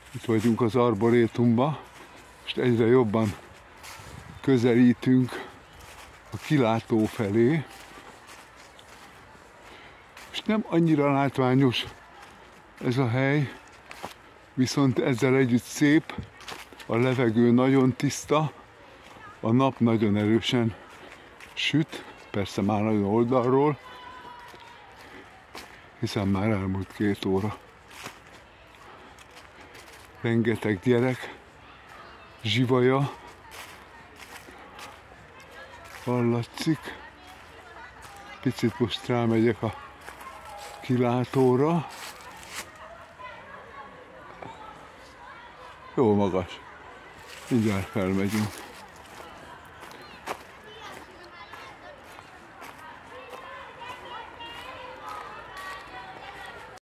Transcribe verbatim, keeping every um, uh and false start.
Itt vagyunk az arborétumban, és egyre jobban közelítünk a kilátó felé, és nem annyira látványos ez a hely, viszont ezzel együtt szép, a levegő nagyon tiszta, a nap nagyon erősen süt, persze már nagyon oldalról, hiszen már elmúlt két óra. Rengeteg gyerek, zsivaja hallatszik. Picit most rámegyek a kilátóra. Jó magas. Mindjárt felmegyünk.